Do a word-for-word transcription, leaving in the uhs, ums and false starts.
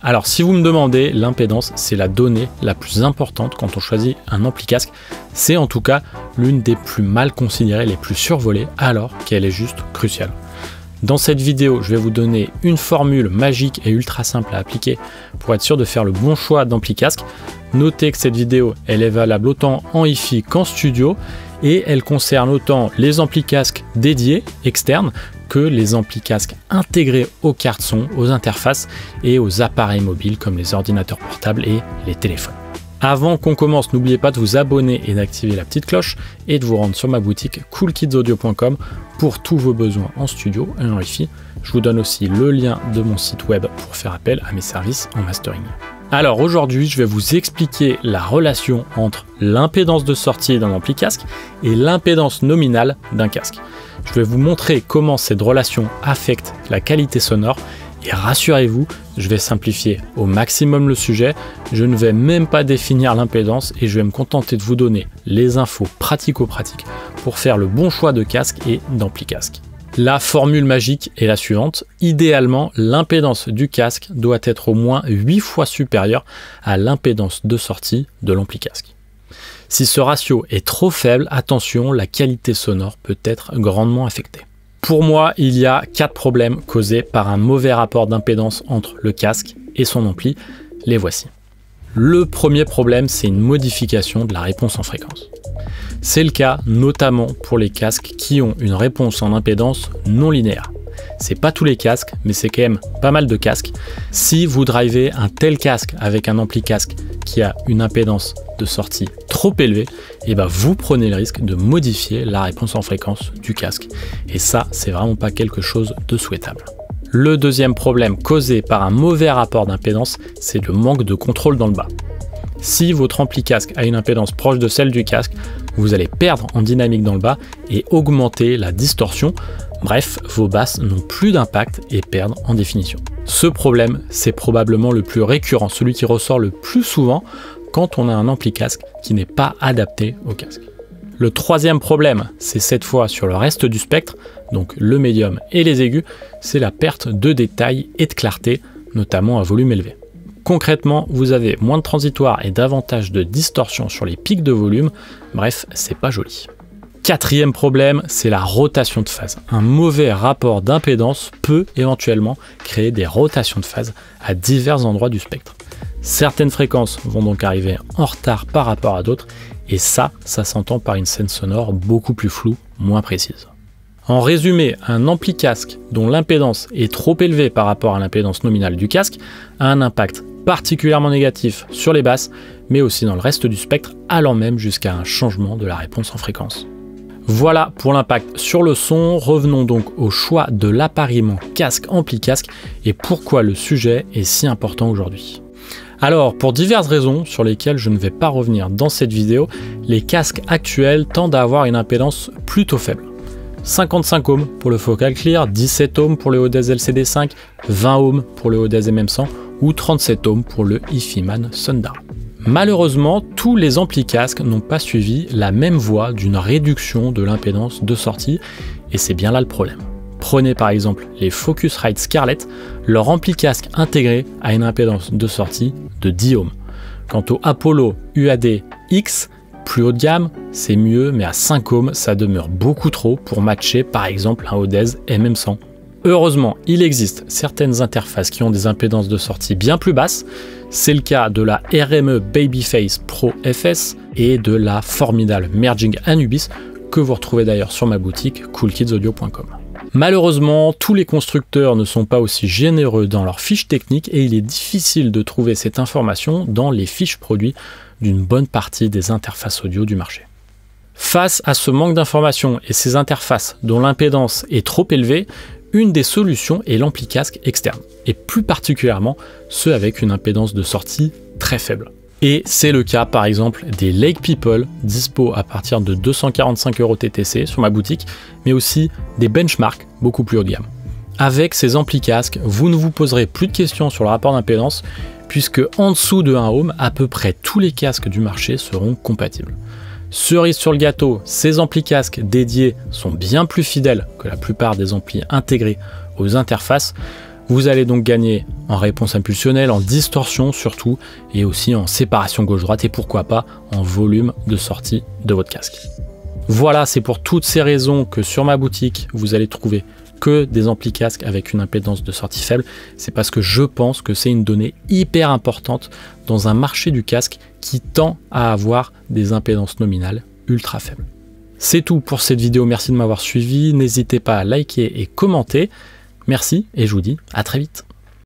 Alors si vous me demandez, l'impédance c'est la donnée la plus importante quand on choisit un ampli casque. C'est en tout cas l'une des plus mal considérées, les plus survolées, alors qu'elle est juste cruciale. Dans cette vidéo, je vais vous donner une formule magique et ultra simple à appliquer pour être sûr de faire le bon choix d'ampli casque. Notez que cette vidéo elle est valable autant en hi-fi qu'en studio et elle concerne autant les amplis casques dédiés externes que les amplis casques intégrés aux cartes son, aux interfaces et aux appareils mobiles comme les ordinateurs portables et les téléphones. Avant qu'on commence, n'oubliez pas de vous abonner et d'activer la petite cloche et de vous rendre sur ma boutique cool kids audio point com pour tous vos besoins en studio et en hi-fi. Je vous donne aussi le lien de mon site web pour faire appel à mes services en mastering. Alors aujourd'hui, je vais vous expliquer la relation entre l'impédance de sortie d'un ampli casque et l'impédance nominale d'un casque. Je vais vous montrer comment cette relation affecte la qualité sonore et rassurez-vous, je vais simplifier au maximum le sujet. Je ne vais même pas définir l'impédance et je vais me contenter de vous donner les infos pratico-pratiques pour faire le bon choix de casque et d'ampli casque. La formule magique est la suivante. Idéalement, l'impédance du casque doit être au moins huit fois supérieure à l'impédance de sortie de l'ampli casque. Si ce ratio est trop faible, attention, la qualité sonore peut être grandement affectée. Pour moi, il y a quatre problèmes causés par un mauvais rapport d'impédance entre le casque et son ampli. Les voici. Le premier problème, c'est une modification de la réponse en fréquence. C'est le cas notamment pour les casques qui ont une réponse en impédance non linéaire. C'est pas tous les casques, mais c'est quand même pas mal de casques. Si vous drivez un tel casque avec un ampli casque qui a une impédance de sortie trop élevée, et ben vous prenez le risque de modifier la réponse en fréquence du casque. Et ça, c'est vraiment pas quelque chose de souhaitable. Le deuxième problème causé par un mauvais rapport d'impédance, c'est le manque de contrôle dans le bas. Si votre ampli casque a une impédance proche de celle du casque, vous allez perdre en dynamique dans le bas et augmenter la distorsion. Bref, vos basses n'ont plus d'impact et perdent en définition. Ce problème, c'est probablement le plus récurrent, celui qui ressort le plus souvent quand on a un ampli casque qui n'est pas adapté au casque. Le troisième problème, c'est cette fois sur le reste du spectre, donc le médium et les aigus, c'est la perte de détail et de clarté, notamment à volume élevé. Concrètement, vous avez moins de transitoire et davantage de distorsion sur les pics de volume, bref, c'est pas joli. Quatrième problème, c'est la rotation de phase. Un mauvais rapport d'impédance peut éventuellement créer des rotations de phase à divers endroits du spectre. Certaines fréquences vont donc arriver en retard par rapport à d'autres, et ça, ça s'entend par une scène sonore beaucoup plus floue, moins précise. En résumé, un ampli casque dont l'impédance est trop élevée par rapport à l'impédance nominale du casque a un impact particulièrement négatif sur les basses, mais aussi dans le reste du spectre, allant même jusqu'à un changement de la réponse en fréquence. Voilà pour l'impact sur le son. Revenons donc au choix de l'appariement casque ampli casque et pourquoi le sujet est si important aujourd'hui. Alors, pour diverses raisons sur lesquelles je ne vais pas revenir dans cette vidéo, les casques actuels tendent à avoir une impédance plutôt faible. cinquante-cinq ohms pour le Focal Clear, dix-sept ohms pour le Odez L C D cinq, vingt ohms pour le Odez M M cent ou trente-sept ohms pour le HiFiMan Sundar. Malheureusement, tous les amplis casques n'ont pas suivi la même voie d'une réduction de l'impédance de sortie et c'est bien là le problème. Prenez par exemple les Focusrite Scarlett, leur ampli casque intégré a une impédance de sortie de dix ohms. Quant au Apollo U A D X, plus haut de gamme, c'est mieux, mais à cinq ohms, ça demeure beaucoup trop pour matcher par exemple un Odez M M cent. Heureusement, il existe certaines interfaces qui ont des impédances de sortie bien plus basses. C'est le cas de la R M E Babyface Pro F S et de la formidable Merging Anubis que vous retrouvez d'ailleurs sur ma boutique cool kids audio point com. Malheureusement, tous les constructeurs ne sont pas aussi généreux dans leurs fiches techniques et il est difficile de trouver cette information dans les fiches produits d'une bonne partie des interfaces audio du marché. Face à ce manque d'informations et ces interfaces dont l'impédance est trop élevée, une des solutions est l'ampli casque externe, et plus particulièrement ceux avec une impédance de sortie très faible. Et c'est le cas par exemple des Lake People, dispo à partir de deux cent quarante-cinq euros T T C sur ma boutique, mais aussi des Benchmark beaucoup plus haut de gamme. Avec ces amplis casques, vous ne vous poserez plus de questions sur le rapport d'impédance, puisque en dessous de un ohm, à peu près tous les casques du marché seront compatibles. Cerise sur le gâteau, ces amplis casques dédiés sont bien plus fidèles que la plupart des amplis intégrés aux interfaces. Vous allez donc gagner en réponse impulsionnelle, en distorsion surtout, et aussi en séparation gauche-droite, et pourquoi pas en volume de sortie de votre casque. Voilà, c'est pour toutes ces raisons que sur ma boutique, vous allez trouver que des amplis casques avec une impédance de sortie faible. C'est parce que je pense que c'est une donnée hyper importante dans un marché du casque qui tend à avoir des impédances nominales ultra faibles. C'est tout pour cette vidéo, merci de m'avoir suivi, n'hésitez pas à liker et commenter. Merci et je vous dis à très vite.